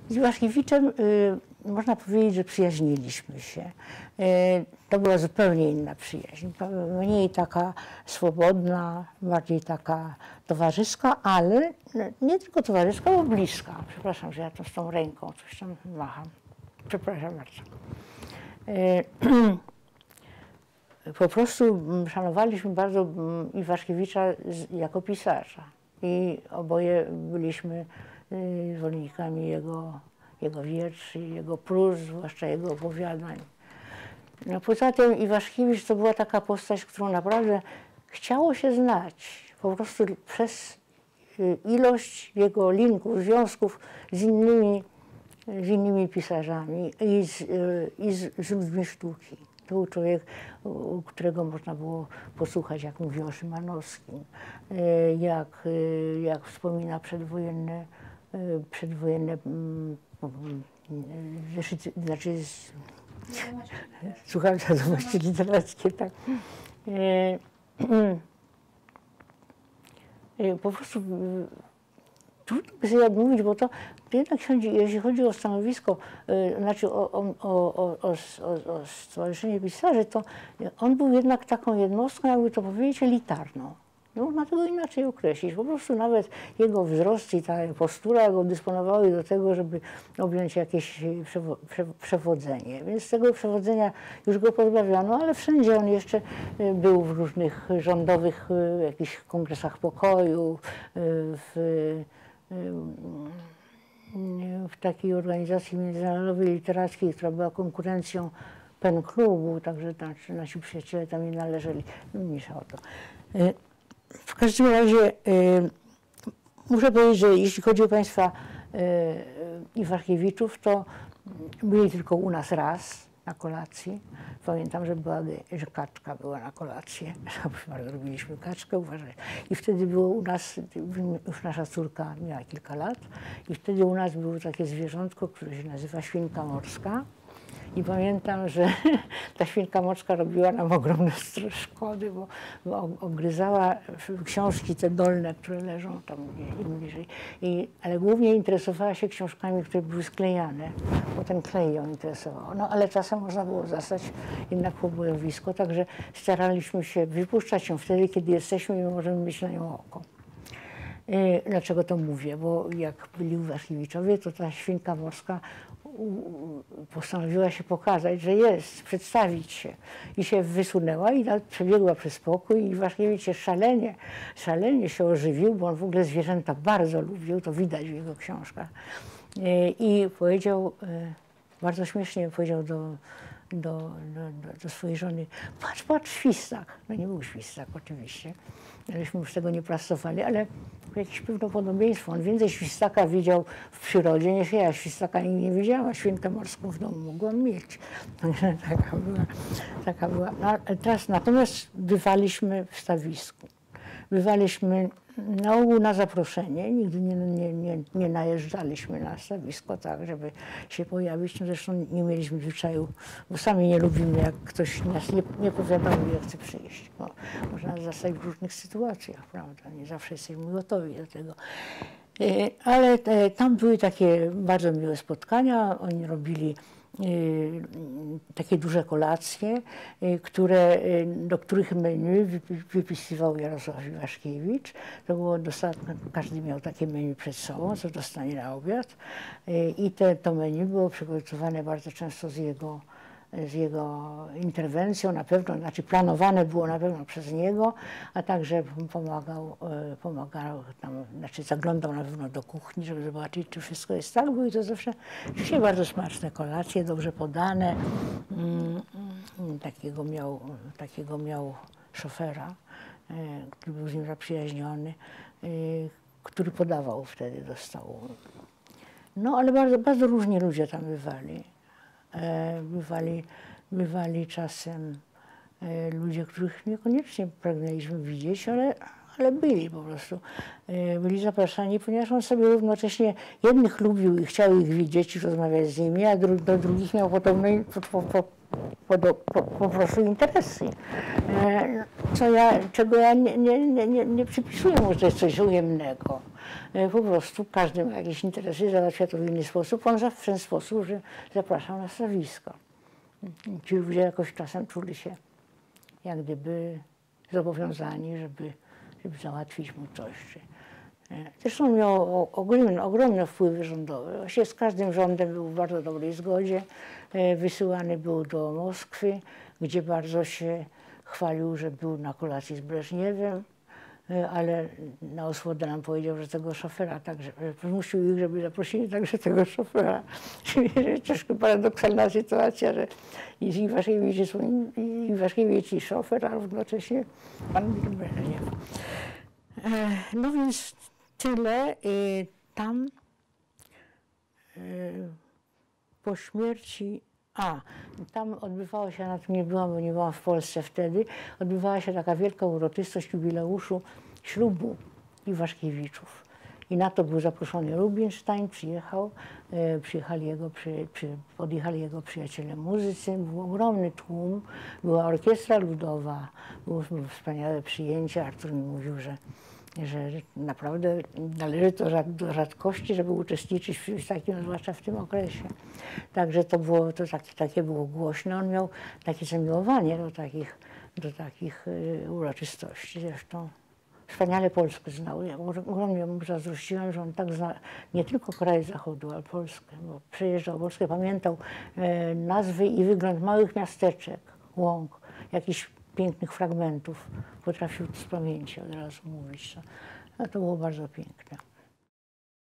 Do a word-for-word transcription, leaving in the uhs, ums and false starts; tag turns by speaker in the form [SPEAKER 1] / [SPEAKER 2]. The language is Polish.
[SPEAKER 1] Z Iwaszkiewiczem y, można powiedzieć, że przyjaźniliśmy się. Y, to była zupełnie inna przyjaźń, mniej taka swobodna, bardziej taka towarzyska, ale nie tylko towarzyska, bo bliska. Przepraszam, że ja to z tą ręką coś tam macham. Przepraszam bardzo. Y, po prostu szanowaliśmy bardzo Iwaszkiewicza jako pisarza i oboje byliśmy zwolennikami jego, jego wierszy, jego prus, zwłaszcza jego opowiadań. No, poza tym Iwaszkiewicz to była taka postać, którą naprawdę chciało się znać. Po prostu przez ilość jego linków, związków z innymi, z innymi pisarzami i z, i z, z ludźmi sztuki. To był człowiek, u którego można było posłuchać, jak mówi o Szymanowskim, jak, jak wspomina przedwojenne przedwojenne zeszyty, znaczy słucham wiadomości literackie, tak. Po prostu trudno by sobie odmówić, bo to jednak jeśli chodzi o stanowisko, znaczy o, o, o, o, o, o Stowarzyszenie Pisarzy, to on był jednak taką jednostką, jakby to powiedzieć, elitarną. Nie można tego inaczej określić. Po prostu nawet jego wzrost i ta postura go dysponowały do tego, żeby objąć jakieś przewo prze przewodzenie. Więc z tego przewodzenia już go pozbawiano, ale wszędzie on jeszcze był w różnych rządowych jakichś kongresach pokoju, w, w takiej organizacji międzynarodowej literackiej, która była konkurencją Pen Klubu, także nasi przyjaciele tam nie należeli. Mniejsza o to. W każdym razie y, muszę powiedzieć, że jeśli chodzi o państwa y, Iwaszkiewiczów, to byli tylko u nas raz na kolacji. Pamiętam, że, była, że kaczka była na kolację. Bardzo robiliśmy kaczkę, uważaj. I wtedy było u nas, już nasza córka miała kilka lat, i wtedy u nas było takie zwierzątko, które się nazywa świnka morska. I pamiętam, że ta świnka morska robiła nam ogromne szkody, bo, bo ogryzała książki te dolne, które leżą tam bliżej. I, ale głównie interesowała się książkami, które były sklejane, bo ten klej ją interesował. No ale czasem można było zastać jednak pobojowisko, także staraliśmy się wypuszczać ją wtedy, kiedy jesteśmy i możemy mieć na nią oko. Dlaczego to mówię? Bo jak byli Iwaszkiewiczowie, to ta świnka morska postanowiła się pokazać, że jest, przedstawić się. I się wysunęła i przebiegła przez pokój i Iwaszkiewicz się szalenie, szalenie się ożywił, bo on w ogóle zwierzęta bardzo lubił, to widać w jego książkach. I powiedział, bardzo śmiesznie powiedział do, do, do, do swojej żony, patrz, patrz, świstak. No nie był świstak oczywiście, żeśmy już tego nie pracowali, ale jakieś pewno On więcej świstaka widział w przyrodzie niż ja. Świstaka nigdy nie widziała. Świnkę morską w domu mogłam mieć. taka była. Taka była. No, teraz natomiast bywaliśmy w stawisku. Bywaliśmy na ogół na zaproszenie. Nigdy nie, nie, nie, nie najeżdżaliśmy na stawisko tak, żeby się pojawić. No zresztą nie mieliśmy zwyczaju, bo sami nie lubimy, jak ktoś nas nie, nie powiadomi, jak chce przyjść. Bo można nas zastać w różnych sytuacjach, prawda? Nie zawsze jesteśmy gotowi do tego. Ale tam były takie bardzo miłe spotkania. Oni robili takie duże kolacje, które, do których menu wypisywał Jarosław Iwaszkiewicz. To było dostatne, każdy miał takie menu przed sobą, co dostanie na obiad. I te, to menu było przygotowane bardzo często z jego, z jego interwencją, na pewno, znaczy planowane było na pewno przez niego, a także pomagał, pomagał tam, znaczy zaglądał na pewno do kuchni, żeby zobaczyć, czy wszystko jest tak. Były to zawsze dzisiaj bardzo smaczne kolacje, dobrze podane. Takiego miał, takiego miał szofera, który był z nim zaprzyjaźniony, który podawał wtedy do stołu. No ale bardzo, bardzo różni ludzie tam bywali. Bywali, bywali czasem ludzie, których niekoniecznie pragnęliśmy widzieć, ale, ale byli po prostu. Byli zapraszani, ponieważ on sobie równocześnie jednych lubił i chciał ich widzieć i rozmawiać z nimi, a dru do drugich miał podobne, po, po, po, po, po prostu interesy. Co ja, czego ja nie, nie, nie, nie przypisuję mu, że to jest coś ujemnego. Po prostu każdy ma jakieś interesy, załatwia to w inny sposób. On w ten sposób, że zapraszał na stawisko. Ci ludzie jakoś czasem czuli się jak gdyby zobowiązani, żeby, żeby załatwić mu coś. Zresztą miał ogromne, ogromne wpływy rządowe. Właściwie z każdym rządem był w bardzo dobrej zgodzie. Wysyłany był do Moskwy, gdzie bardzo się chwalił, że był na kolacji z Breżniewem, ale na osłodę nam powiedział, że tego szofera także, zmusił ich, żeby zaprosili także tego szofera. Czyli troszkę paradoksalna sytuacja, że i Iwaszkiewicz, i Iwaszkiewicz i szofer, a równocześnie pan Breżniew. No więc tyle. Tam po śmierci, a tam odbywała się, na tym nie byłam, bo nie byłam w Polsce wtedy, odbywała się taka wielka uroczystość jubileuszu ślubu Iwaszkiewiczów. I na to był zaproszony Rubinstein, przyjechał, e, przyjechali jego, przy, przy, podjechali jego przyjaciele muzycy, był ogromny tłum, była orkiestra ludowa, było, było wspaniałe przyjęcie. Artur mi mówił, że że naprawdę należy to do rzadkości, żeby uczestniczyć w takim, zwłaszcza w tym okresie. Także to było, to takie, takie było głośne. On miał takie zamiłowanie do takich, do takich y, uroczystości. Zresztą wspaniale Polskę znał. Ja ogromnie mu zazdrościłam, że on tak zna nie tylko kraj Zachodu, ale Polskę, bo przejeżdżał Polskę, pamiętał e, nazwy i wygląd małych miasteczek, łąk, jakichś pięknych fragmentów. Potrafił z pamięci od razu mówić. To, no to było bardzo piękne.